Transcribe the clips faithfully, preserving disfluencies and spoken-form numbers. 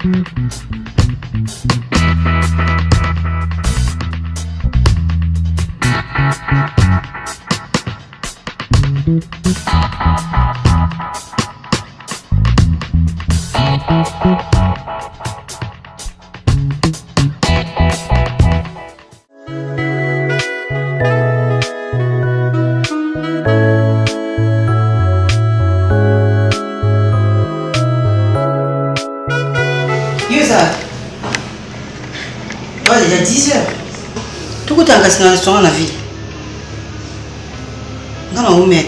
Il y a dix heures. Tout le temps, c'est dans le restaurant, la vie. Quand on met,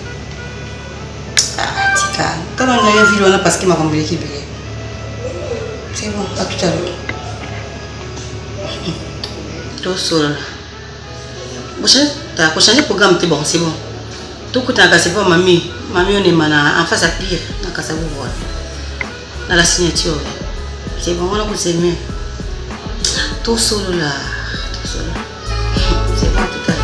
ah, tika. Quand on a une vidéo, on a parce qu'il m'a compris qui brille. C'est bon, à tout à l'heure. Tout seul. Tu as changé le programme, c'est bon, c'est bon. Tout le temps, c'est pas mamie. Mamie, on est en face à pire. On a qu'à voir. Dans la signature. C'est bon, on a poussé mieux. Tout seul là, tout seul. C'est pas tout à l'heure.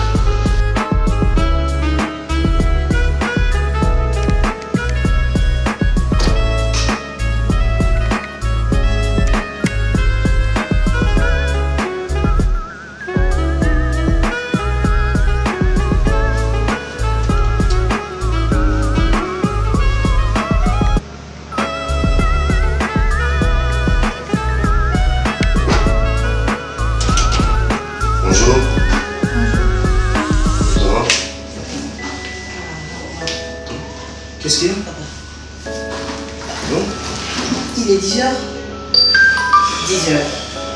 Qu'est-ce qu'il y a? Non? Il est dix heures. dix heures.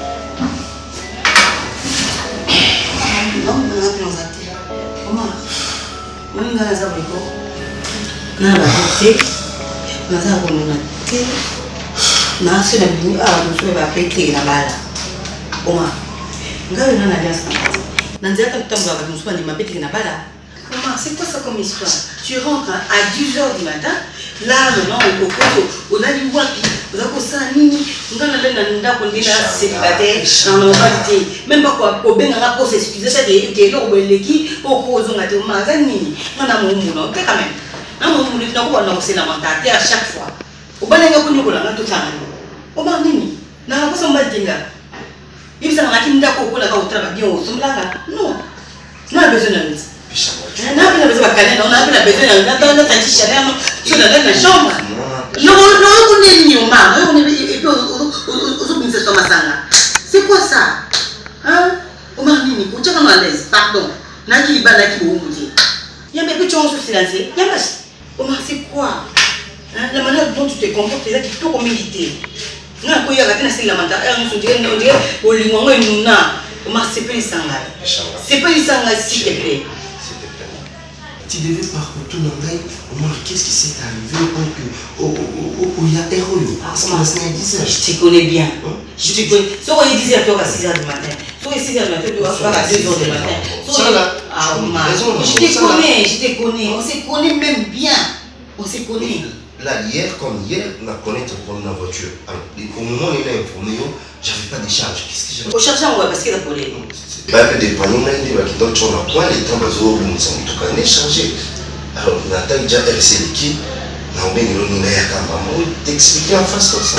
Non, on a plus en zate. Comment? On a un gars à brico. On a un thé. On a un thé. On a un seul ami. Ah, on a un thé là-bas. Comment? On a un alliance. On a un thé là-bas. Comment? C'est quoi ça comme histoire? Tu rentres à dix heures du matin, là, maintenant, on a du wapi, on a ça, on a un célibataire, dans la normalité. Même pas quoi, pour bien pour s'excuser, c'est des gens qui pour cause on a des magasins, on a mon moulin, quand même. On a mon moulin, on a c'est lamentable à chaque fois. Au bas d'un coup, on a tout ça. Au bas nini, on a pas son mal dinga. Il s'en a qui n'a pas au travail, on s'en là. Non, on a besoin de ça. On a besoin de canner, on a besoin d'attendre notre petit chaleur sur la chambre. Non, non, on est mis au mar, on est et puis aux c'est quoi ça? Hein? Au marnini, pour tient à l'aise, pardon. Naki bala qui vous dit. Il y a même plus de choses sur silence. Il y a pas. Au mar, c'est quoi? La manière dont tu te comportes, c'est qui tout humilité. Non, quand il y a la lamentaire, on se dit, on dit, au limon et nous n'a. Au mar, c'est pas les sangas. C'est pas les sangas, s'il te plaît. Tu devais pas retourner en live. Qu'est-ce qui s'est arrivé pour que il y a erreur? Parce qu'on a dix heures. Je te connais bien. Je te connais. Si on est dix heures, tu vas à six heures du matin. Si on est six heures du matin, tu vas à deux heures du matin. Ça là. Ah, je te connais, je te connais. On se connaît même bien. On se connaît. Là, hier, comme hier, on a connu ton problème dans la voiture. Alors, au moment où il a informé, j'avais pas de charge. Qu'est-ce que j'avais? Au cherchant, ouais, parce qu'il a collé. Bah, des panneaux, on a dit que dans ton point, les temps, nous sommes tout cas échangés. Alors, on a déjà R C l'équipe, on a bien nous a t'expliquer en face comme ça.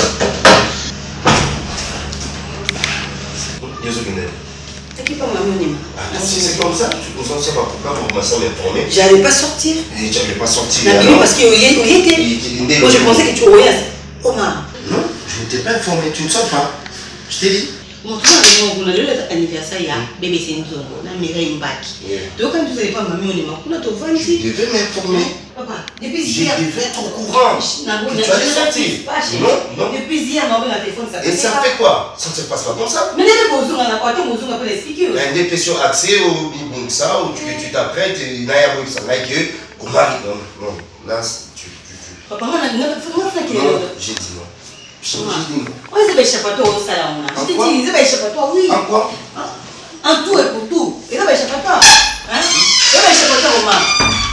C'est qui pas ma monnaie? Si c'est comme ça, tu ne sais pas pourquoi vous commencez à m'informer. J'allais pas sortir. Et tu n'allais pas sortir. Parce qu'il y était. Moi, je pensais que tu voyais. Omar. Non, je ne t'ai pas informé, tu ne sors pas. Je t'ai dit. Mon frère, on a eu l'anniversaire, il y a bébé Senzo, on a mis un bac. Donc, quand tu ne savais pas, maman, on est mort. On a tout vendu. Tu devais m'informer. Papa, depuis hier. Je devais être au courant. Tu allais sortir. Non, non. Depuis hier, on a un téléphone. Et ça fait quoi? Ça ne se passe pas comme ça. Mais les besoins, on a pas de besoin pour l'expliquer. Il y a une dépression accès au bibou, ça, où tu t'apprêtes, il y a un ça, là, que, au mari. Non, non, là, tu. Papa, on a dit non. J'ai dit non. Oui, c'est bien échappatoire au salon. Je te dis, c'est bien échappatoire, oui. En quoi? En tout et pour tout. Et c'est bien échappatoire. Hein? C'est bien échappatoire au mar.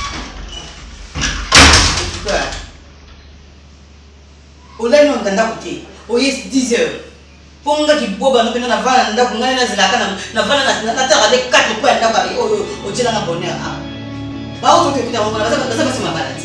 On a une autre côté. On est dix heures. Pour nga qui boba nous na vana nda kunga na zilaka na vana na tata avec quatre points nda ba o o tshela na bonheur. Ba o tsoke kuta mo na ba sa ba se mabalati.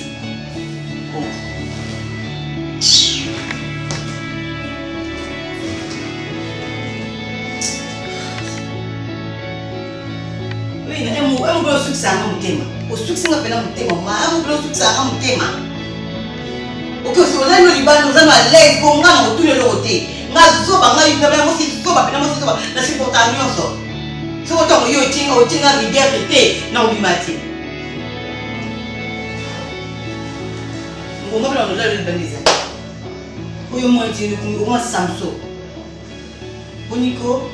blo suki sanga mutema. O suki singa pena mutema. Malamu blo suki sanga mutema. Ok, so on a eu libano, on a l'aise, on a tout le côté. On a zoba, on a eu la moitié de zoba, on a moitié de zoba, on a fait pour ta nuance. C'est autant que yo tinga, o tinga rivière été, na obimati. On va pas le faire le baliser. Oyo moi ti le ko moi Samso. Boniko.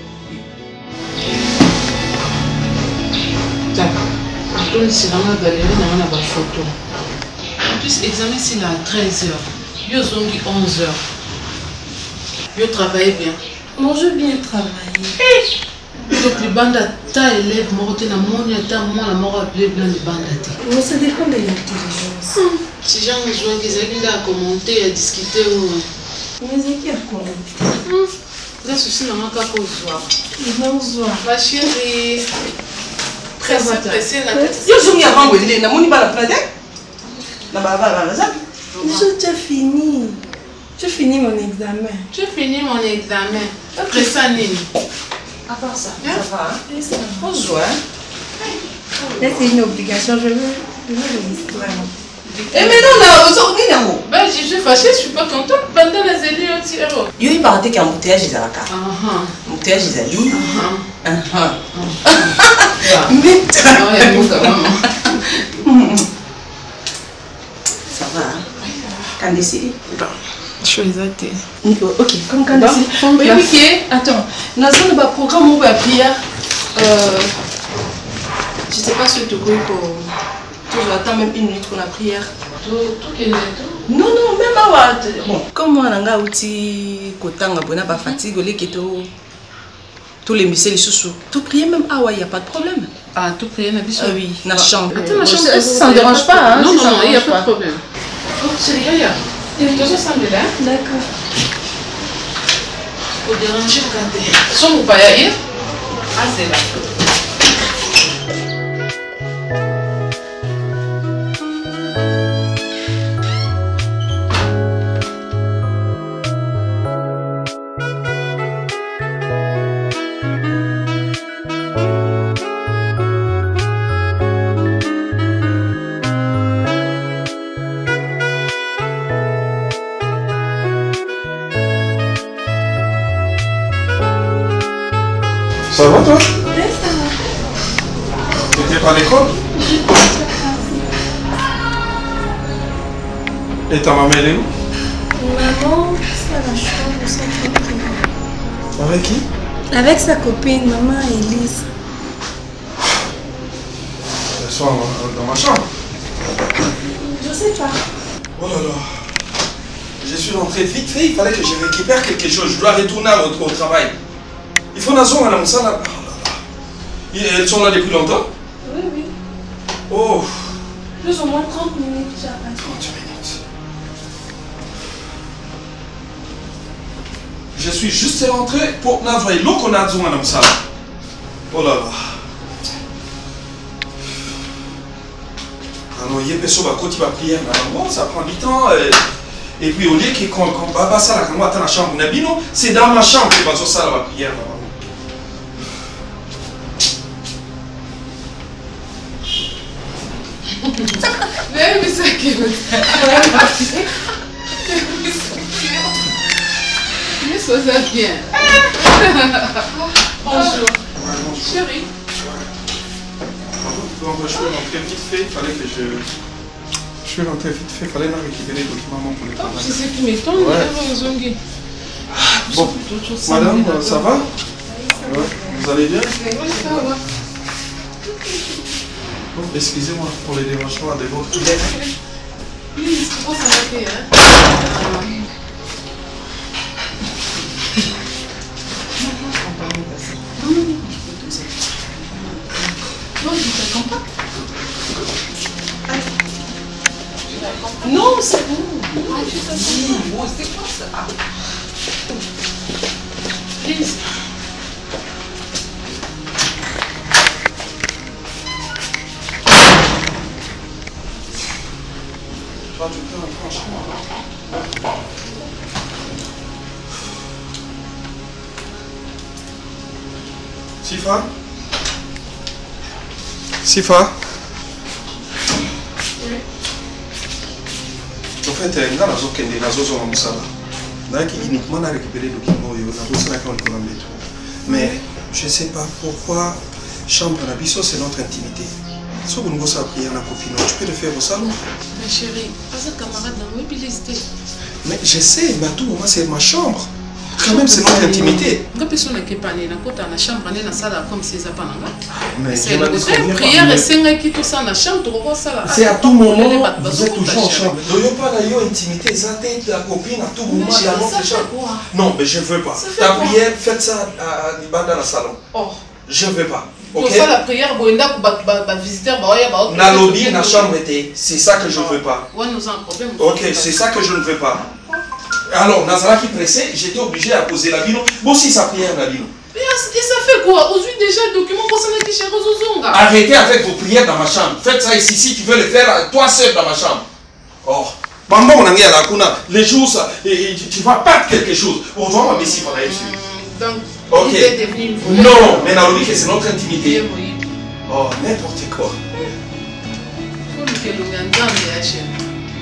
D'accord. Donc c'est dans ma galerie, on a pas photo. En plus, l'examen c'est là à treize heures. Yo zongi onze heures. Yo travaille bien. Moi je bien travailler. Donc les bandes à ta élève, moi je mon à ta moi la mort appelé blanc les bandes à ta. Mais ça dépend de l'intelligence. Si j'en besoin qu'ils aient à commenter, à discuter ou. Mais c'est qui a commenté? Là ceci n'a pas qu'au soir. Il va au soir. Ma chérie. Très pressée la tête. Yo zongi avant wele, na moni ba la planète. Na ba ba ba ça. Je t'ai fini. J'ai fini mon examen. J'ai fini mon examen. Après ça, Nini. À part ça, Bien. ça va. Et ça. On joue, hein. Là, c'est une obligation. Je veux, je veux de l'histoire. Et maintenant, on a sorti d'un mot. Ben, je suis fâchée, je suis pas contente. Pendant les élus, on tire. Yo, il paraît qu'il y a un embouteillage des Araka. Ah ah. Embouteillage des Ali. Ah Ah ah. Mais Non, il y a beaucoup de maman. ça va, hein. Quand décider. Je suis exaltée. Ok, comme quand Bon, décider. oui, oui, attends. Dans le programme où il y a prière, euh, je ne sais pas si tu connais pour. J'attends même une minute pour la prière. Tout qui est tout. Non, non, même à bon, comme moi, on a outil kotanga bona pas fatigue, les keto. Tous les muscles sous tout prier même ah ouais, il y a pas de problème. Ah, tout prier, n'a pas Ah oui, na chambre. Attends, la chambre, Ça ne dérange pas, hein? Non, si non, ça non, il n'y a dérange pas de problème. Oh, chérie, regarde. Tu te sens là? D'accord. Pour déranger, regardez. Son ou pas y aller? Ah, c'est là. Ça va toi? Oui, ça va. Tu n'étais pas à l'école? Et ta maman elle est où? Maman, c'est à la chambre, c'est tranquille. Avec qui? Avec sa copine, maman Elise. Elle soit dans ma chambre. Je sais pas. Oh là là. Je suis rentré vite fait, il fallait que je récupère quelque chose. Je dois retourner au, au travail. Il faut une zone à la salle. Oh là là. Elles sont là depuis longtemps? Oui, oui. Oh. Plus ou moins trente minutes, j'ai passé. trente minutes. Je suis juste rentré pour n'avoir l'eau qu'on a besoin dans la salle. Oh là là. Alors, il y a des personnes qui vont prier, bon, ça prend du temps. Et puis, au lieu qu'on va pas ça, quand on va dans la chambre, c'est dans ma chambre que va faire ça, la prière. Mais oui, c'est qui veut dire. Mais ça va bien. Bonjour. Chérie. Donc, je suis rentré vite fait, il fallait que je... Je suis rentré vite fait, il fallait récupérer les documents pour le Oh, travail. c'est ce qui m'étonne, Ouais. Zongi. Bon, madame, ça va? Ouais. Vous allez bien? Oui, ça va. Bon, excusez-moi pour les dérangements de votre... Oui, c'est pas ça va faire, hein. Non, je ne t'attends pas. Non, c'est bon. Ah, je t'attends pas. C'est quoi ça? Please. Toi, tu peux, franchement. Sifa? Sifa. En fait, il y a des gens qui uniquement récupéré le document. Mais je ne sais pas pourquoi chambre d'habitation c'est notre intimité. Si vous avez appris à la copine, tu peux le faire au salon. Mais chérie, pas un camarade dans le mobilité. Mais je sais, mais à tout moment c'est ma chambre. Quand même, c'est notre intimité. Quand personne n'est pas né, dans la chambre, on est dans la salle comme si ça pas Mais c'est le prière et c'est qui tout ça dans la chambre, tu vois ça. C'est à tout moment, vous êtes toujours en chambre. Il n'y a pas d'ailleurs intimité, ça t'aide la copine à tout moment dans notre chambre. Non, mais je ne veux pas. Ta prière, faites ça dans le salon. Je ne veux pas. Ok? Pour ça, la prière, bon, il y a des visiteurs, na lobby, na chambre était. C'est ça que je ne veux pas. Ouais, nous avons un problème. Ok, c'est ça que je ne veux pas. Alors, Nazara qui pressait, j'étais obligé à poser la bino. Bon, si ça prière, la bino. Et ça fait quoi? Aujourd'hui, déjà, le document pour ça n'est chez Rosozonga. Arrêtez avec vos prières dans ma chambre. Faites ça ici, si tu veux le faire, toi seul dans ma chambre. Oh. Maman, on a mis à la kuna. Les jours, ça, et, et, tu vas perdre quelque chose. On va m'amener ici pour aller dessus. Donc, ok. il est devenu une volée. Non, mais dans le c'est notre intimité. Oh, n'importe quoi. Il faut que le gars dans les chaînes.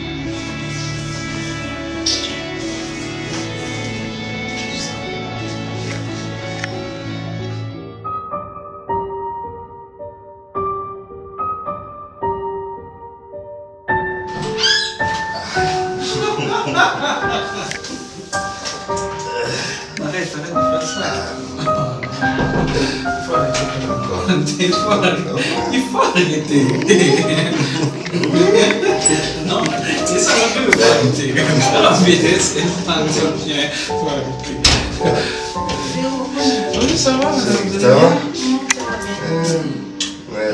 Arrête, arrête de faire ça. Il faut arrêter. Il faut arrêter. Non, c'est ça un peu le arrêter. La vitesse est pas bien. Il faut arrêter. Oui, ça va, madame. Ça va? Ça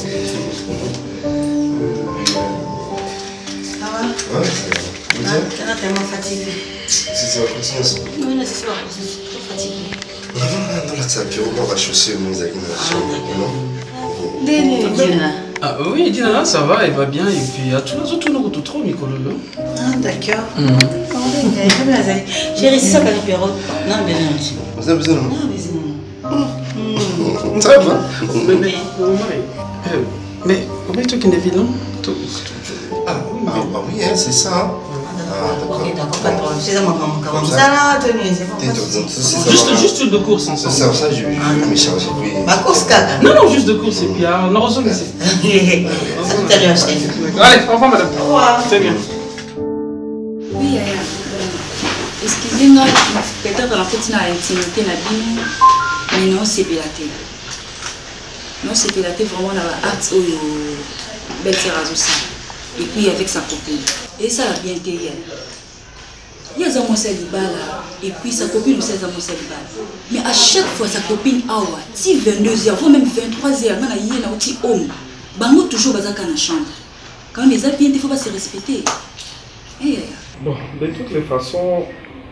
va? Ouais, ça va. Tu es tellement fatiguée. C'est ça, continue ça. Oui, non, c'est ça, je suis trop fatiguée. Dans la salle, on va chausser mon zaki dans la chambre. Deni, Dina. Ah oui, Dina, ça va, elle va bien. Et puis, à tous les autres, nous avons trop, Nicolas. Ah, d'accord. Chérie, c'est ça que nous payons. Non, mais non. Vous avez besoin de moi? Non, mais non. Ça va? Mais, mais, mais, comment est-ce qu'il est évident? Ah oui, c'est ça. Ok, d'accord, pas de problème. C'est ça, mon maman. Ça là, tenez, c'est bon. Juste, juste de course ensemble. Ça, ça, je vais me charger. Ma course, caca. Non, non, juste de course. Et puis, on a reçu ici. Salut, chérie. Allez, au revoir, madame. Au revoir. C'est bien. Oui, Yaya. Excusez-moi, peut-être la petite intimité n'a bien, mais non, c'est pélaté. Non, c'est pélaté vraiment dans la art ou belle ça. Et puis avec sa copine. Et ça a bien été hier. Il y a Zamo Salibala et puis sa copine aussi Zamo Salibala. Mais à chaque fois sa copine awa, si vingt-deux heures, voire même vingt-trois heures, il y a un petit homme. Bango toujours bazaka na chambre. Quand les gens viennent, il ne faut pas se respecter. Hey, bon, de toutes les façons,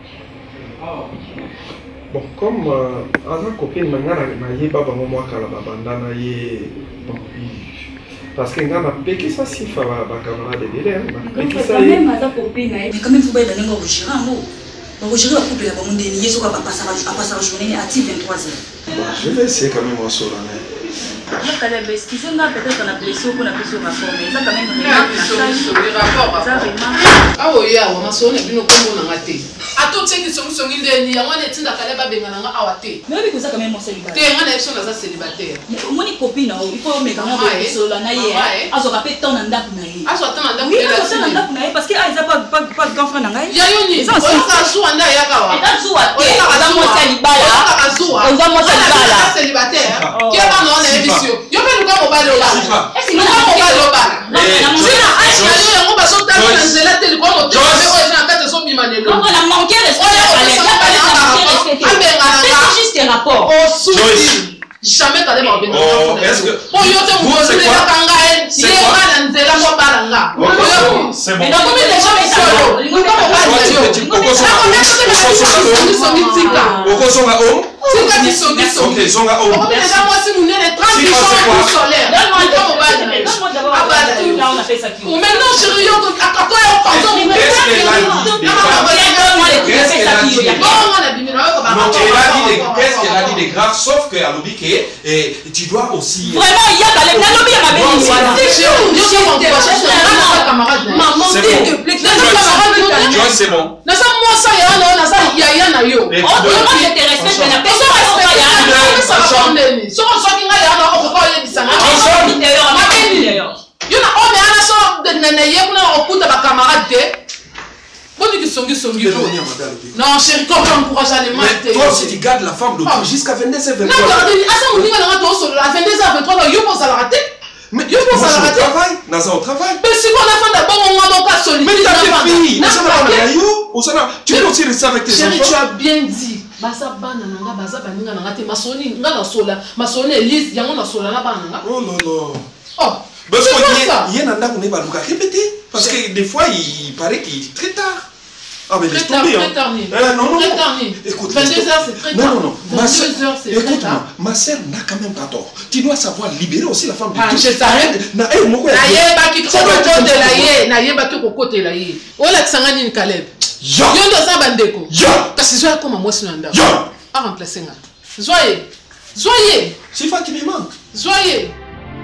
bon, comme euh, à copine, je n'ai pas de moi qui a parce que ngana peki ça si fa ba camarade de l'air peki ça même à ta copine mais quand même faut pas d'aller au gérant mo au gérant la couple là ba monde ni yeso ka ba passer à passer la journée à vingt-trois heures. Je vais essayer quand même en solo. Là quand même excusez moi peut-être on a blessé pour la blessure rapport mais ça quand même remarque rapport ça remarque ah oui ya on a sonné bino kombo na ngate à tout ce qui sont sont ndeni ya ngone tinda kale ba benga nga awate mais oui que ça quand même mon célibataire te ngana esso na za célibataire mon copine il faut me quand même solo na ye azo ka pe ton nda ku na ye azo ton nda ku oui azo ton nda ku na ye parce que ah ils a pas pas pas grand frère na ngai ya yoni ça ça zuwa nda ya kawa eta zuwa te aza mo célibataire aza mo célibataire célibataire qui est pas non émission yo pe luka mobile ola est-ce que luka mobile ola sina aisha yo yango ba so ta na nzela te luka mo te o eza kate so bima ne on a manqué respect c'est juste un rapport oh souci jamais t'allais m'en venir oh est-ce que oh yo te mo se la kanga en ye kana nzela mo baranga c'est bon mais donc les gens ils sont luka mobile yo songi tika. Oko songa homme. Tika ti songi songi. Ok, songa homme. On est là moi si mon nez trente ans solaire. Donne-moi d'abord. Ah bah tout là on a fait ça qui. Maintenant chérie, on a quand on pardon. Qu'est-ce qu'elle a dit? Qu'est-ce qu'elle a dit? Non, elle a dit des qu'est-ce qu'elle a dit de grave sauf que à l'obi que tu dois aussi. Vraiment il y a dans les lobby à ma belle voilà. Maman s'il te plaît. Joy c'est bon. Na ça moi ça ya na na ça ya ya na yo. Oh moi je te respecte mais na personne respecte ya. Ça va prendre. So so kinga ya na ko ko ye bisanga. Yo na o me ana so de na ye kuna okuta ba camarade de. Songi, songi, non, chérie, comme j'encourage à les mater. Toi aussi, tu gardes la femme de oh. jusqu'à vingt-deux heures vingt-trois. Non, regardez, à ça, on dit à vingt-deux heures vingt-trois, il faut la rater. Mais il faut la rater. Travail, Naza, on travaille. Mais si on a fait d'abord, on va donc pas solide. Mais tu as fait fille. Tu peux aussi rester avec tes enfants. Chérie, tu as bien dit. Basa banana, basa banana, nangate, masoni, ngana sola, masoni, Elise, yango na sola na banana. Oh non, non. Oh. Parce qu'il y a un anda qu'on est pas répéter. Parce que des fois, il paraît qu'il est très tard. Ah mais laisse tomber hein. Euh, non non non. Écoute, vingt-deux heures c'est très tard. Non non non. vingt-deux heures c'est très tard. Ma sœur n'a quand même pas tort. Tu dois savoir libérer aussi la femme de tout. Ah, je t'arrête. Na eh moko. Na yeba ki ko ko de la ye, na yeba ki ko côté la ye. Ola tsanga ni Caleb. Yo. Yo ndo sa bandeko. Yo. Kasi zoya koma moi sinanda. Yo. A remplacer nga. Zoye. Zoye. Sifa qui me manque. Zoye.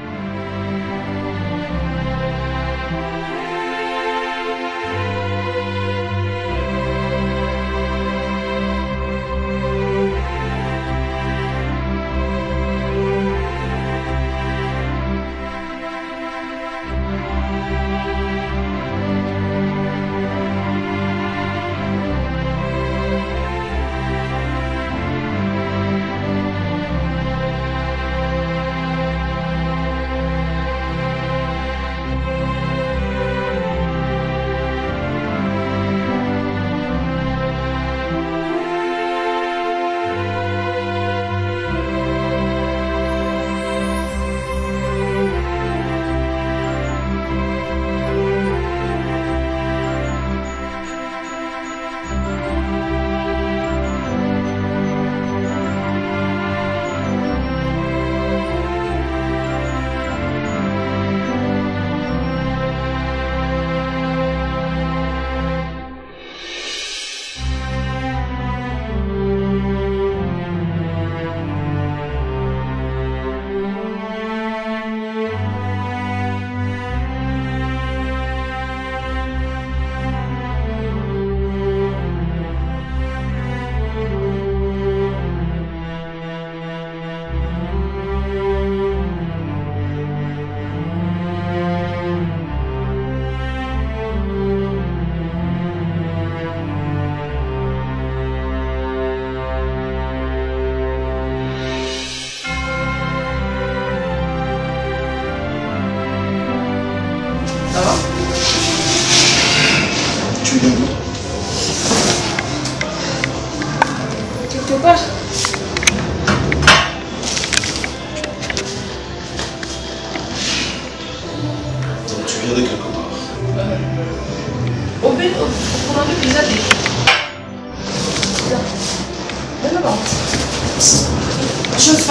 Quelque part. Donc tu viens de quelque part. Au but, on a vu déjà des. Je fais.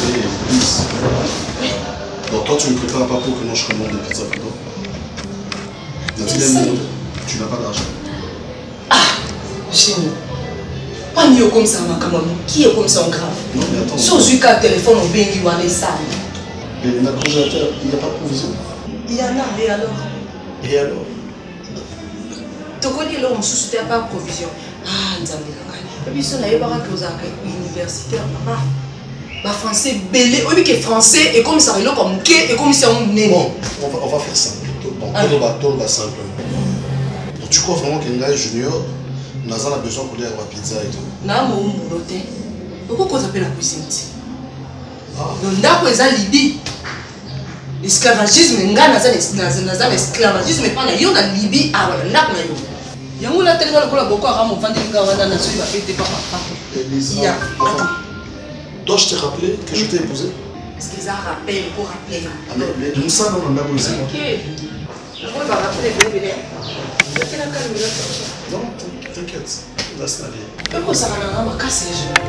Donc toi tu ne prépares pas pour que moi je commande des pizzas pour toi. Nathalie, tu n'as pas d'argent. Ah, Génie. Pas mieux comme ça, ma camarade. Qui est comme ça en grave? Non mais attends. Si on joue qu'à téléphone, on bénit ou on est sale. Mais il y a un congélateur, il n'y a pas de provision. Il y en a, et alors? Et alors? Tu connais là, on ne souscrit pas de provision. Ah, nous avons dit. Et puis, si on a eu un universitaire, maman. Bah, français belé. Oui, que français, et comme ça, il est comme quai, et comme ça, on est. Bon, on va, on va faire simple. Donc, ah. on va tout va simple. Donc, tu crois vraiment qu'un gars junior, Nazan a besoin pour aller à la pizza et tout? Non, mon boulotin. Pourquoi on appelle la cuisine? Donc, là, on a Libye. L'esclavagisme, on a l'esclavagisme, mais pas la Libye. Ah, voilà, là, on a eu. Il y a un peu de temps beaucoup à ramener des gars dans la suite, il va faire Elisa, attends. Toi, je t'ai rappelé que je t'ai épousé. Est-ce qu'ils ont rappelé pour rappeler? Ah, mais, mais nous ça, on a posé. Ok. Je vais rappeler les bébés. Non, t'inquiète. place na bien. Et ça va me casser les genoux.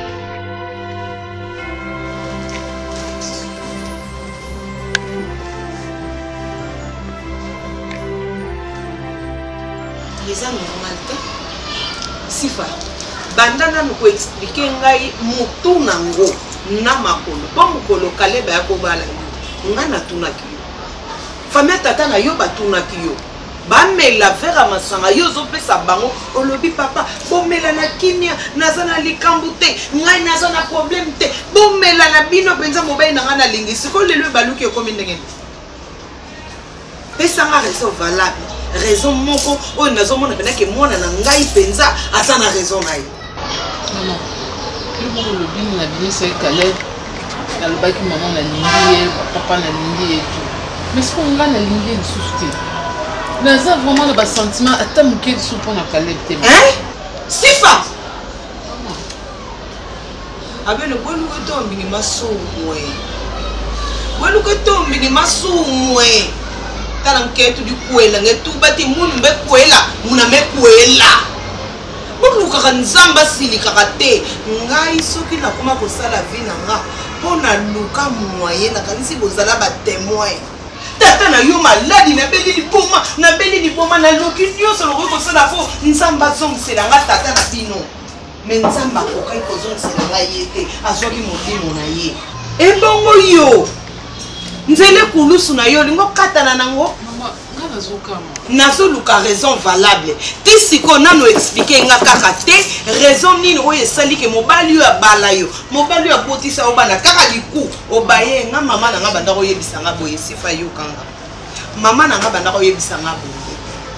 Les amis normalité. Sifa. Bandana nous expliquer ngai mutu nango na makolo. Ba mukolo kaleba ya ko bala. Ngana tunaki. Famille tata na yo batunaki yo. Ba mela vera masanga yo zo pesa bango olobi papa bomela na kinia nazana likambu te ngai nazana problème te bomela na bino benza mobile na ngana lingi siko lelo baluki ko mindenge. Pesa nga raison valable. Raison moko o nazo mona pena ke mona na ngai penza asana raison na yo. Non. Le mot le bin na bin c'est Caleb. Na le baki maman na lingi papa na lingi et tout. Mais ce qu'on a na lingi de souci. Naza vraiment le sentiment à ta mouké de soupe na Caleb te. Hein? Sifa. Avec le bon que tombe ni maso moi. Bon que tombe ni maso moi. Talanketu du kuela ngetu bati munu be kuela muna me kuela buluka kanzamba sili kakate ngai soki na koma ko sala vie na nga pona luka moyen na kanisi bozala ba témoin tata na yo maladi na beli liboma na beli liboma na loki nyoso lo ko sala fo nzamba zong sela nga tata na bino mais nzamba ko kai ko zong sela nga yete azoki modimo na ye e bongo yo nzele kulusu na yo lingo katana nango Maman, nga nazoka mo. Nazoluka raison valable. Ti siko nano expliquer nga kaka te raison nini oyo esali ke mobali yo abala yo. Mobali yo abotisa obana kaka liku obaye nga mama na nga banda ko yebisa nga boye sifa yo kanga. Mama na nga banda ko yebisa nga boye.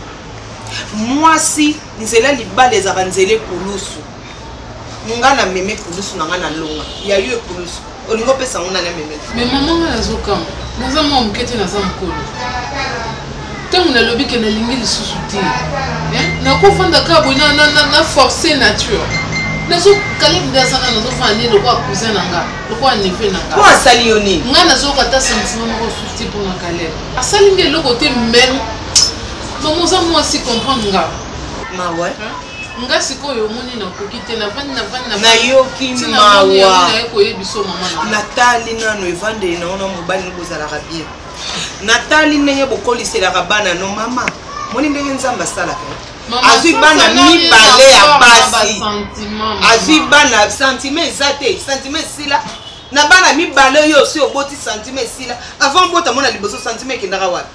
Mwasi nzela libala ezaka nzele kulusu. Nga na meme kulusu na nga na longa. Ya yo kulusu. Olingo pesa ngona na meme. Mais maman nga nazoka mo. Naza mo mkete naza mkolo. Tant na lobi ke na lingi lisusu te. Hein? Na ko fanda ka bo na na na forcer nature. Nazo Caleb ndazana nazo fani lo kwa cousin nanga. Lo kwa nefe nanga. Ko asali yo ni. Nga nazoka ta sentiment moko suti pour na Caleb. Asali nge lo côté même. Maman za moi si comprendre nga. Ma ouais. Nga sikoyo moni na kokite na vandi na vandi na na yoki mawa na ko yebiso mama na Natali nano evande na ona mobali ngozala rabie Natali ndenge bokolisela bana no mama moni ndenge nzamba sala ka azwi bana mibale ya basi azwi bana sentiment ezate sentiment sila na bana mibale yo si oboti sentiment sila avant bota mona liboso sentiment kendaka wapi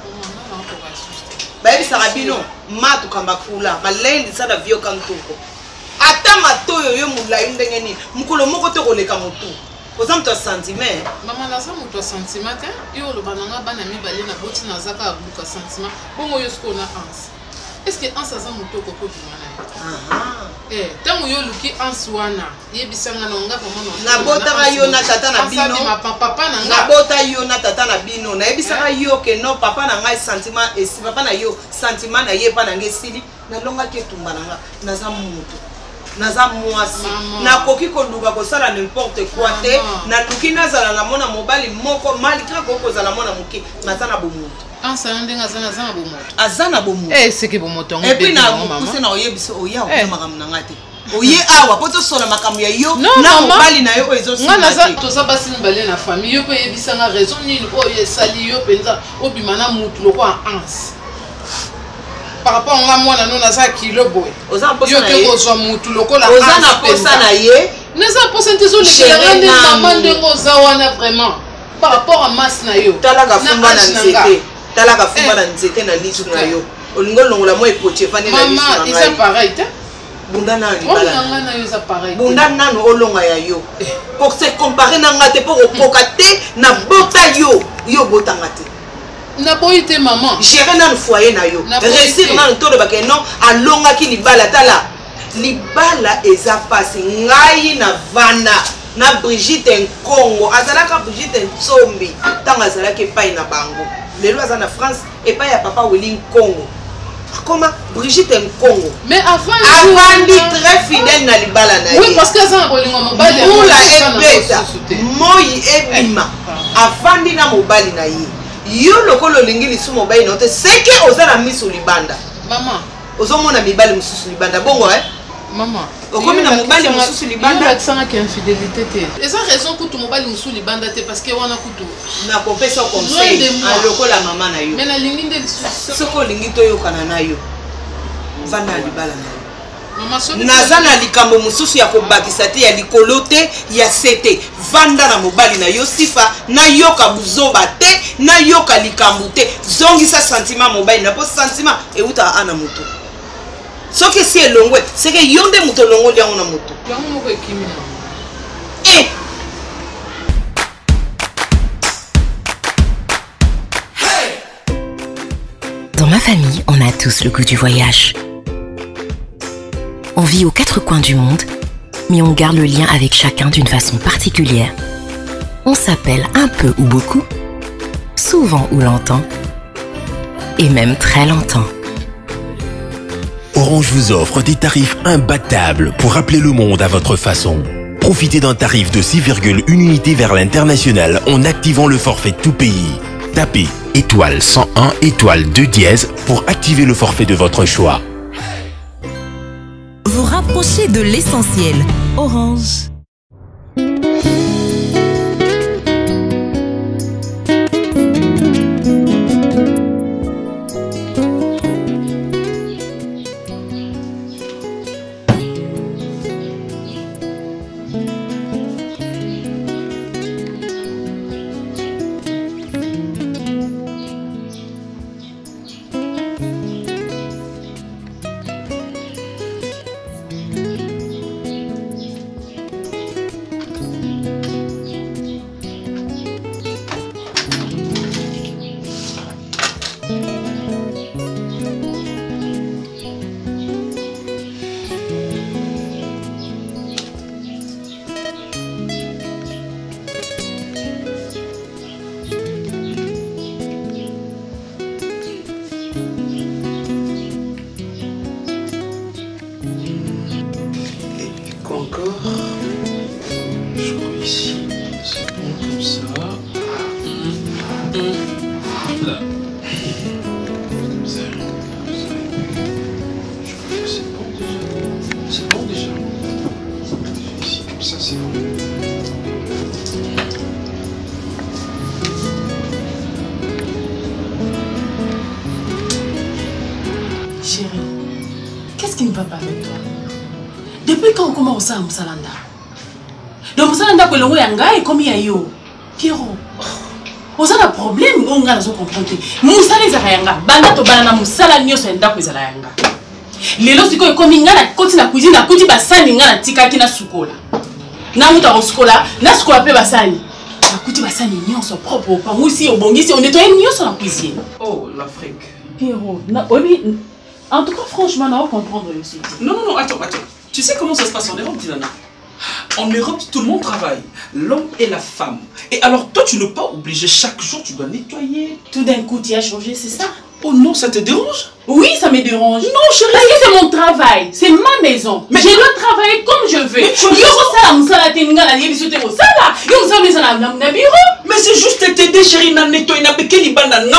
bayebi sarabino matu kamba kula malendi sana vio kantuko ata matoyo yo mulai ndenge ni mukolo moko to koleka mutu oza mtu sentiment mama na sa mutu sentiment te yo lo bananga bana mibale na boti na zaka abuka sentiment bongo yo sko na ans est-ce que ans aza mutu ko ko dumana aha eh tango yo luki ans wana yebisanga na nga vraiment na bota yo na tata na bino ma papa na nga na bota yo na tata na bino na yebisanga yo ke no papa na ngai sentiment et si papa na yo sentiment na ye pa na ngesili na longa ke tumba na nga naza mutu naza mwasi na koki ko luka ko sala n'importe quoi te na luki nazala na mona mobali moko malika ko ko zala mona muki naza na bomutu ansa ndenga zana zana bomoto azana bomutu eh c'est que bomoto et puis na pousse na oyebisa oya o makam na ngate oye awa poto sola makam ya yo na mobali na yo ezo nga naza toza basi mbale na famille yo pe yebisa nga raison nini oyo esali yo penza obima na mutu loko ans par rapport à moi na nona za kilo boy oza posa na ye yo ke kozwa mutu loko la oza na posa na ye neza posa ntezo le grande maman de ngoza wana vraiment par rapport à masse na yo talaka fumba na nzete talaka fumba na nzete na lisu na yo olingo longola mo epoche fani na lisu na ngai maman c'est pareil te bunda na ni bala nga na yo c'est pareil bunda nano olonga ya yo pour se comparer na ngate pour opoka te na bota yo yo botanga te na boyite maman gérer dans le foyer na yo réussir dans le tour de bake non alonga ki libala tala libala eza passe ngai na vana na Brigitte Nkongo azalaka Brigitte Ntsombi tanga azalaka pai na bango lelo aza na France et pas ya papa Willy Nkongo comment Brigitte Nkongo mais avant avant dit très fidèle na libala na oui parce que ça bolingo mobali la ebeta moyi ebima avant dit na mobali na ye yo lokolo lingi lisu mobali note seke oza na misu libanda maman ozomona mibali mususu libanda bongo eh Maman. Comme na mobali mususu libanda. Ça n'a qu'infidélité. Et ça raison que tout mobali mususu libanda parce que wana kutu. Na kopesa conseil. Aloko la maman na yo. Mais na lingi de soko lingi to yo kana na yo. Vanda libala na yo. Maman so. Naza na likambo mususu ya kobakisa te ya likolo te ya sete. Vanda na mobali na yo sifa na yoka buzoba te na yoka likambo te. Zongisa sentiment mobali na po sentiment e uta ana moto. Ce que c'est long, c'est que yonde muto longo dia ona moto. Eh. Dans ma famille, on a tous le goût du voyage. On vit aux quatre coins du monde, mais on garde le lien avec chacun d'une façon particulière. On s'appelle un peu ou beaucoup, souvent ou longtemps, et même très longtemps. Orange vous offre des tarifs imbattables pour rappeler le monde à votre façon. Profitez d'un tarif de six virgule un unités vers l'international en activant le forfait tout pays. Tapez étoile cent un étoile deux dièse pour activer le forfait de votre choix. Vous rapprochez de l'essentiel. Orange. Musa Musalanda. Donc Musalanda ko longo yanga e komi ya yo. Kiro. Oza na problème ngo ngala zo comprendre. Musala za yanga. Banda to bana na musala nyoso enda ko za yanga. Lelo siko e komi ngala koti na cuisine na kuti basani ngala tika kina sukola. Na muta sukola, na sukola pe basani. Na kuti basani nyoso propre pa musi obongisi on nettoyer nyoso na cuisine. Oh l'Afrique. Kiro. Na obi en tout cas franchement na comprendre aussi. Non non non, attends, attends. Tu sais comment ça se passe en Europe, Dilana? En Europe, tout le monde travaille, l'homme et la femme. Et alors, toi, tu n'es pas obligé, chaque jour, tu dois nettoyer. Tout d'un coup, tu as changé, c'est ça? Oh non, ça te dérange? Oui, ça me dérange. Non, chérie. Parce que c'est mon travail, c'est ma maison. Mais je dois travailler comme je veux. Mais c'est juste t'aider, chérie, à nettoyer, à nettoyer,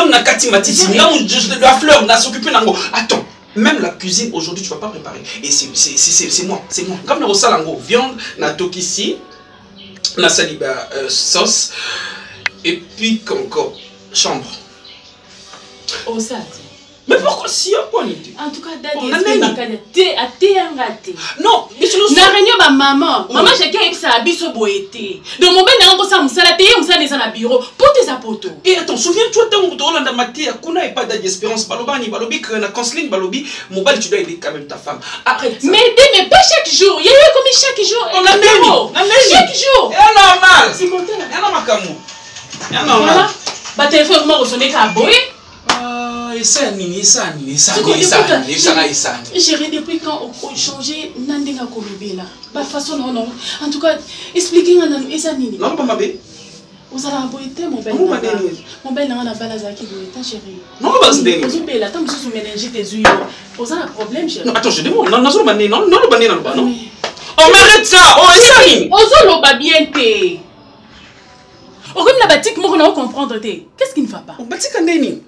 la fleur, à s'occuper. Attends. Même la cuisine, aujourd'hui, tu ne vas pas préparer. Et c'est moi, c'est moi. Comme dans salango, viande, na tokisi, na saliba euh, sauce, et puis encore, chambre. Oh, ça. Mais pourquoi si y a quoi? En tout cas, Daddy, est-ce non, mais tu nous ma maman. Maman, j'ai qu'à y ça biso boété. Donc, mon ben n'a pas ça, moussala, t'es moussala, n'est pas bureau. Pour tes apotos. Et attends, souviens-toi, t'es un Hollande maté, Kuna et pas d'espérance. Balobani, Balobi, que la counseling, Balobi, mon bal, tu dois aider quand même ta femme. Arrête. Mais mais pas chaque jour. Il y a eu comme chaque jour. On a mis. Chaque jour. C'est normal. C'est mon tel. Il y a un macamou. Il y a un normal. Bah, téléphone, moi, on qu'à boy. Ça nini ça nini ça nini ça nini ça nini ça chérie depuis quand on changé nandinga kolobé là ba façon non non en tout cas expliquez nga nanu esa nini non pas mabe vous allez aboiter mon bel mon bel na na bala zaki boita chérie non pas ndé vous bela tant vous mélanger tes huiles vous avez un problème chérie non attends je demande non non non non non non non non on m'arrête ça oh esa nini ozo loba bien té o comme la batik mo na comprendre té qu'est-ce qui ne va pas on batik ndeni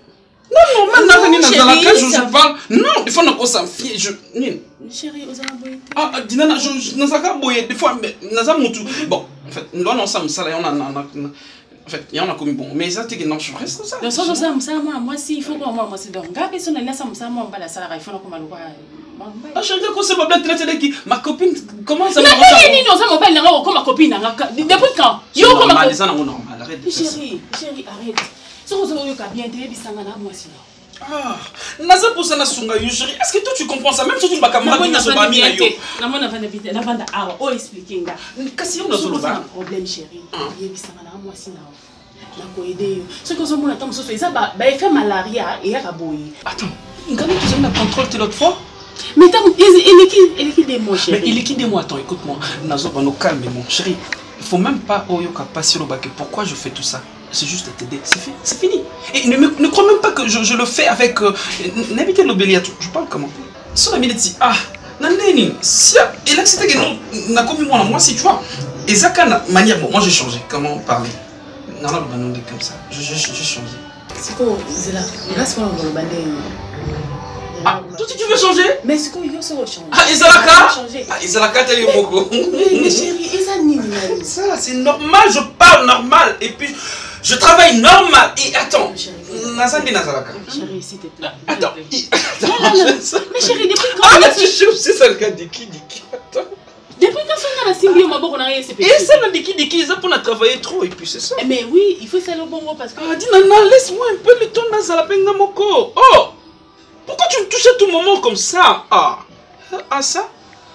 Non, non, non, je parle. Non, il faut qu'on s'en fie. Je. Chérie, aux amours. Ah, Dinana, je. Nous avons des fois, nous avons tout. Bon, en fait, nous avons ça, ça, on a. En fait, il y en a comme bon, mais ça, tu non, je reste comme ça. Non, ça, ça, ça, moi, moi, si, il faut qu'on moi, moi, c'est donc. Gars, personne là, ça, ça, moi, on va la salle, il faut qu'on m'a loué. Ah, je regarde qu'on s'est pas bien traité qui. Ma copine, comment ça va? Non, non, ça m'appelle là, comme ma copine, depuis quand? Yo, comme ma copine. Normal, arrête de faire ça. Chérie, chérie, arrête. Si vous avez bien été, ça m'a moi, sinon. Ah, Naza pour ça, Nasunga, chérie. Est-ce que toi tu comprends ça? Même si tu ne vas pas me dire, pas mis là. La bonne avant de vite, la bande à oh expliquer là. Qu'est-ce qu'on a sur le bas? Problème, chérie. Il y a ça moi, sinon. La coïdée. Ce que nous attendons, c'est ça, bah, effet malaria et à boyer. Attends, quand tu as le contrôle de l'autre fois? Mais il est qui des mots, chérie? Mais il est qui des mots? Attends, écoute-moi. Nazo, on nous calme, mon chéri. Il faut même pas Oyoka passer au bac. Pourquoi je fais tout ça? C'est juste t'aider. C'est fini. C'est fini. Et ne, ne crois même pas que je, je le fais avec. Euh, N'habitez l'obéliato. Je parle comment? Sur la minute, ah, Nandeni, si. Et là, c'était que nous, n'a commis moi, moi, si tu vois. Et Zaka, manière, bon, moi j'ai changé. Comment parler? Non, non, non, non, comme ça. J'ai changé. C'est quoi? C'est là. Là, c'est quoi le bandé? Ah, toi tu veux changer? Mais c'est quoi, il y a ça changer? Ah, Isalaka? Ah, Isalaka, t'as eu beaucoup. Mais chérie, Isa Nini. Ça, c'est normal, je parle normal. Et puis, je travaille normal. Et attends, Nazambi Nazalaka. Chérie, s'il te plaît. Attends, mais chérie, depuis quand? Ah, tu cherches, c'est ça le cas de qui, de qui? Attends. Depuis quand on a signé au Maboko, on a rien fait. Et ça, on a dit qui, de qui, ça pour travailler trop. Et puis, c'est ça. Mais oui, il faut ça le bon mot parce que. Ah, dis, Nana, laisse-moi un peu le temps Nazalaka Moko. Oh! Pourquoi tu me touches à tout moment comme ça? Ah, ah ça?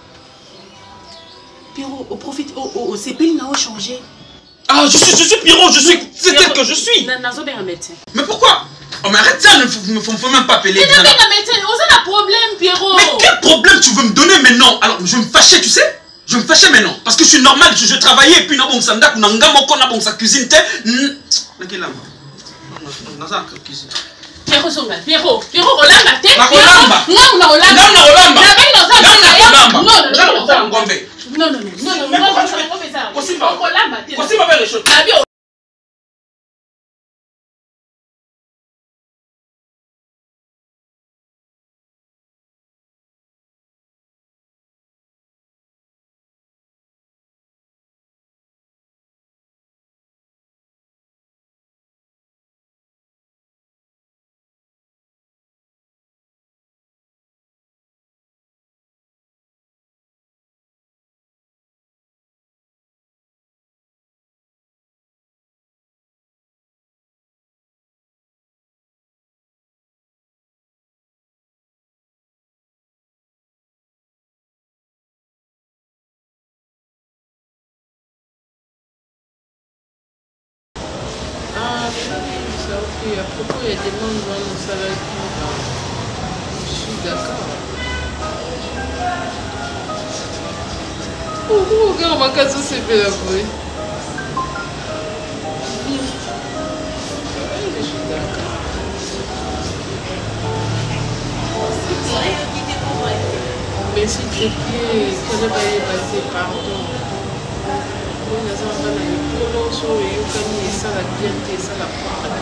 Pierrot, au profit, au, au, au C P, il n'a pas changé. Ah, je suis, je suis Pierrot, je suis, c'est tel que je suis. Nazo bien un médecin. Mais pourquoi? Oh, mais arrête ça, il ne faut, faut même pas appeler. Mais non, bien un médecin, on a un problème, Pierrot. Mais quel problème tu veux me donner maintenant? Alors, je vais me fâcher, tu sais? Je vais me fâcher maintenant. Parce que je suis normal, je, je travaillais et puis, non, bon, ça me donne, on a cuisine, t'es. cuisine. Pierrot Songa, Pierrot, Pierrot Rolamba, t'es Rolamba. Non, non, Rolamba. Non, non, Rolamba. Non, non, non, non, non, non, non, non, non, Et à propos, il y a des membres dans le salarié. Je suis d'accord. Oh, regarde ma case, c'est bien après. Je suis d'accord. Mais s'il te plaît, qu'elle va y passer, pardon. Oui, nous avons un polo sur le Yukani et ça la bien, ça la prend.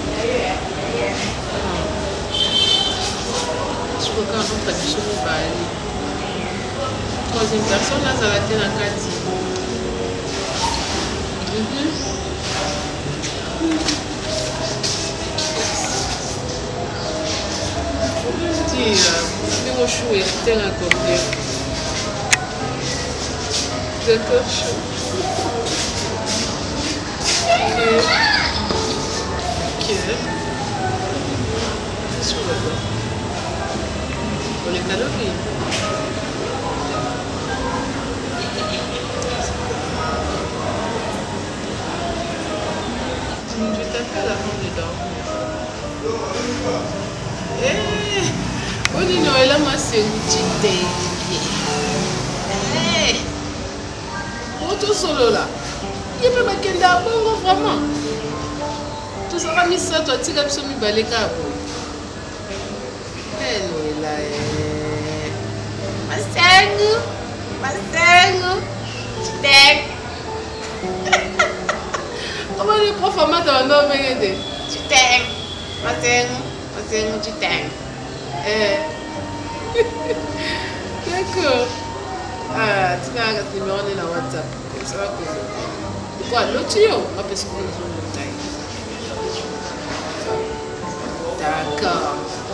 Je crois qu'un autre tradition va aller. Troisième personne, là, ça va être un kati. Dis, je vais chou et c'est un combien. D'accord, chou. Ok. Ok. Qu'est-ce qu'on va voir? Pour les calories. Je t'appelle avant de dormir. Eh! On dit Noël, moi c'est où tu t'es. Eh! Oh, tout solo là. Il peut me qu'elle a bon, vraiment. Tout ça va mis ça, toi, tu as mis balé cabo. Eh, Noël, eh. Masengo. Masengo. Tu t'es. Comment les profs amateurs dans le monde? Tu t'aimes, Masengo, cinq du temps. Eh. D'accord. Ah, tu as un numéro de la WhatsApp. Ça va causer. Quoi, l'autre yo? On va passer pour le taille. D'accord.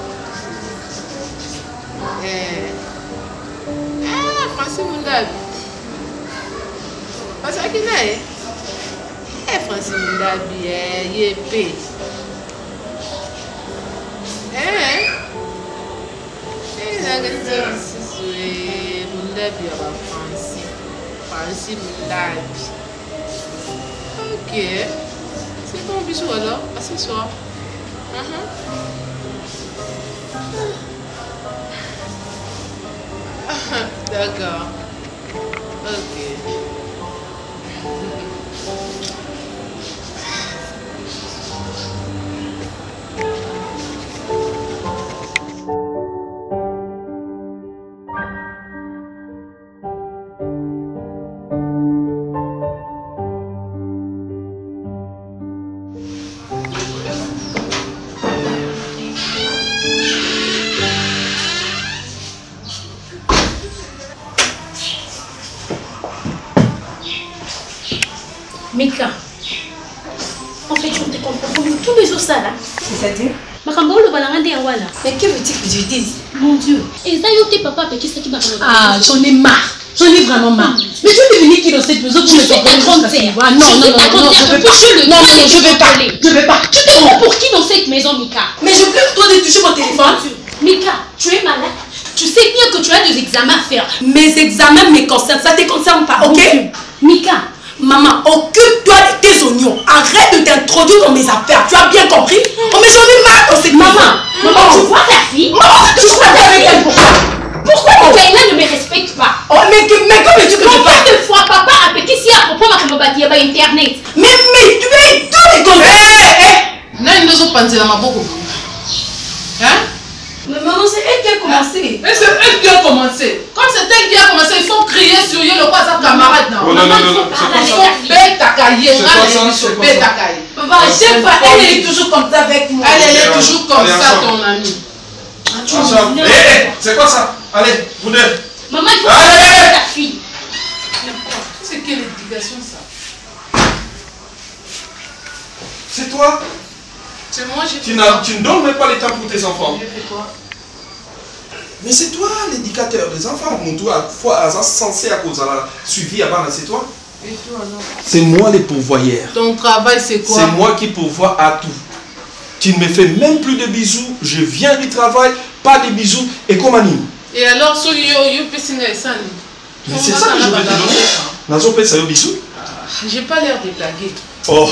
Eh. Ah, Francis Mundabi. Parce que là, eh, Francis Mundabi, eh, yépé. Eh, eh, la gâteau, c'est Mundabi, à Francis. Francis Mundabi. Ok. C'est bon, bisous alors. À ce soir. Uh-huh. D'accord. Ok. Mika, en fait, je ne te comprends pas. Tous les jours, ça là. C'est-à-dire? Mais que veut-il que je dise? Mon Dieu. Et ça, il y a papa, qui qui Ah, j'en ai marre. J'en ai vraiment marre. Mais tu es devenu qui dans cette maison pour me faire ta grande sœur. Non, non, non, non, non, je veux pas. Non, non, non, je veux pas. Je veux pas. Tu te prends pour qui dans cette maison, Mika? Mais je pleure toi de toucher mon téléphone. Mika, tu es malade. Tu sais bien que tu as des examens à faire. Mes examens me concernent, ça te concerne pas, ok? Mika. Maman, occupe-toi de tes oignons. Arrête de t'introduire dans mes affaires. Tu as bien compris? Oh, mais j'en ai marre dans cette maman. Maman, maman, tu vois ta fille? Maman, tu vois avec elle pourquoi? Pourquoi Mikaïla ne me respecte pas? Oh, mais, mais comment tu peux combien de fois papa a pété si à propos de ma internet? Mais, mais, tu es tous les gars. Hé, hé, non, nous sommes pas dans ma boucle. Hein? Mais maman, c'est elle qui a commencé. Mais c'est elle qui a commencé. Comme c'est elle qui a commencé, il faut crier sur eux, le quoi, sa camarade. Non, non, non, non, non, c'est pas ça. Bête à cahier. C'est quoi ça? C'est quoi ça? Papa, je sais pas, elle est toujours comme ça avec moi. Elle est toujours comme ça, ton amie. Ensemble. Hé, hé, c'est quoi ça? Allez, vous deux. Maman, il faut que ta fille. C'est quelle éducation ça? C'est toi? C'est moi, j'ai Tu, tu ne donnes même pas le temps pour tes enfants. J'ai fait quoi? Mais c'est toi l'éducateur des enfants. Mon toit, fois censé à cause de la suivi avant, c'est toi. Et toi alors? C'est moi le pourvoyeur. Ton travail c'est quoi? C'est moi qui pourvois à tout. Tu ne me fais même plus de bisous. Je viens du travail, pas de bisous. Et comme anime. Et alors, so yo yo pessinga et ça. Mais c'est ça que je veux te donner. Nazo peut ça yo bisous. J'ai pas l'air de blaguer. Oh.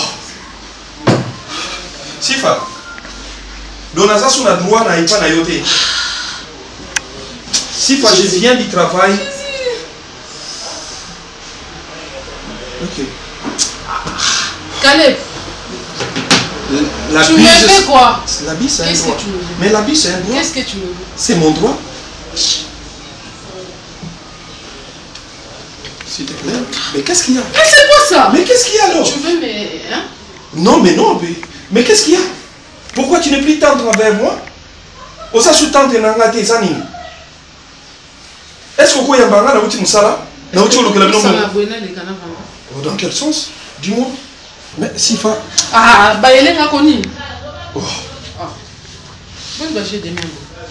Sifa. Donaza sous la droit n'a pas nayoté. Sifa, je viens du travail. Ok. Caleb. La tu me fais quoi? La bise c'est un Qu'est-ce droit. que tu me veux? Mais la bise c'est un droit. Qu'est-ce que tu me veux? C'est mon droit. S'il te plaît. Mais qu'est-ce qu'il y a? Mais c'est quoi ça? Mais qu'est-ce qu'il y a alors? Tu veux mais hein? Non mais non mais, mais qu'est-ce qu'il y a? Pourquoi tu n'es plus tendre envers moi? Osa sous tendre nanga te zanini. Est-ce que vous avez un banga na uti musala? Na uti olo kelabino mo. Dans quel sens? Dis-moi. Mais Sifa. Ah, bah elle est là connue. Oh. Ah. Bon bah j'ai des mains.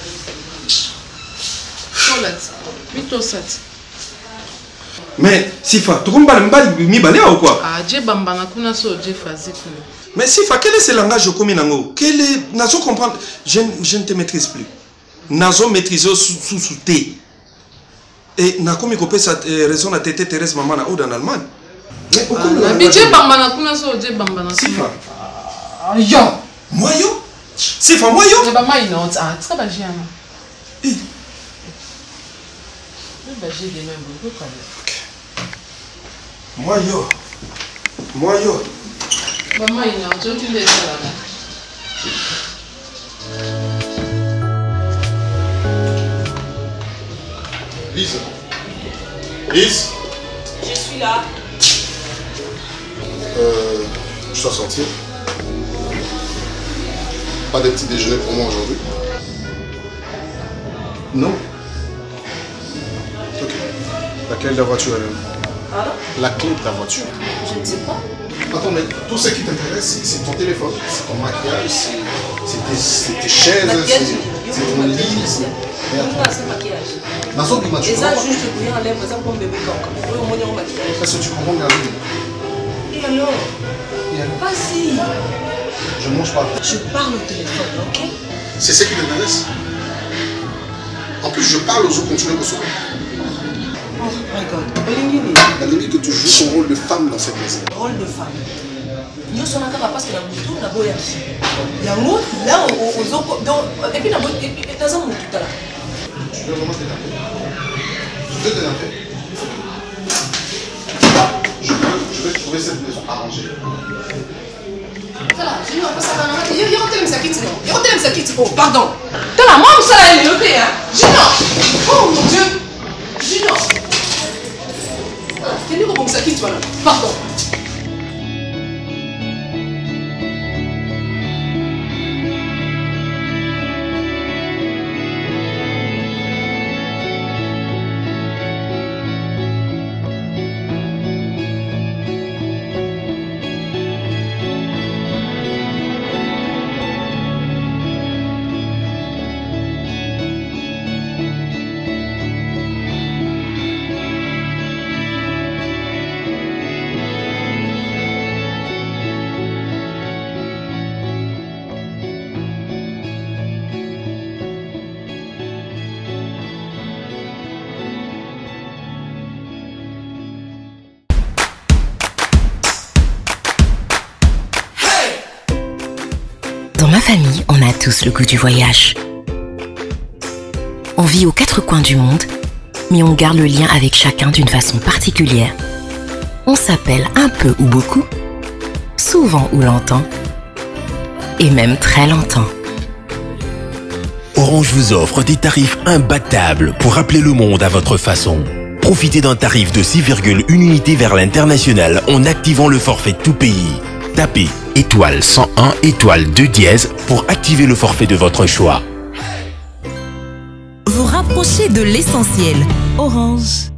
Cholat. Mito sat. Mais Sifa, tu comprends pas mi balé ou quoi? Ah, j'ai bambana kuna so j'ai fazi kuna. Mais Sifa, quel est ce langage comme nango? Quel est Nazo comprendre? Je, je ne te maîtrise plus. Nazo maîtriser sous sous sous thé. Et na comme il cette raison à tête Thérèse maman na ou en Allemagne. Mais au coup de j'ai bambana kuna so j'ai bambana. Sifa. Ah yo. Moi yo? Sifa moi yo? Mais maman il n'a ah, ça va j'ai un. Eh. Bah j'ai des mains beaucoup quand même. Moi yo. Moi yo. Maman il n'a aucune de ça là. Lise. Lise. Je suis là. Euh, je dois sortir. Pas de petit déjeuner pour moi aujourd'hui? Non. Ok. La clé de la voiture, elle est où? Pardon? La clé de ta voiture. Je ne sais pas. Attends, mais tout ce qui t'intéresse, c'est ton téléphone, c'est ton maquillage, c'est tes, tes chaises, c'est ton lit. Est-ce que tu comprends bien? Et alors? Vas-y. Je mange pas. Je parle au téléphone, ok? C'est ce qui t'intéresse. En plus, je parle aux autres quand tu les reçois. Oh, regarde. La limite que tu joues ton rôle de femme dans cette maison. Rôle de femme. Yo son akaba parce que na mutu na boya. Yango là aux autres donc et puis na boya et puis dans un mutu là. Tu veux vraiment t'énerver? Tu veux t'énerver? Je veux, je vais trouver cette maison arrangée. Voilà, je ne vais pas ça dans la. Yo rentre même ça quitte non. Yo rentre même ça quitte. Oh pardon. Dans la maman ça là elle est ok hein. Junior. Oh mon Dieu. Junior. Tenez comme ça quitte voilà. Pardon. Dans ma famille, on a tous le goût du voyage. On vit aux quatre coins du monde, mais on garde le lien avec chacun d'une façon particulière. On s'appelle un peu ou beaucoup, souvent ou longtemps, et même très longtemps. Orange vous offre des tarifs imbattables pour rappeler le monde à votre façon. Profitez d'un tarif de six virgule un unités vers l'international en activant le forfait tout pays. Tapez étoile cent un étoile deux dièse pour activer le forfait de votre choix. Vous rapprochez de l'essentiel. Orange.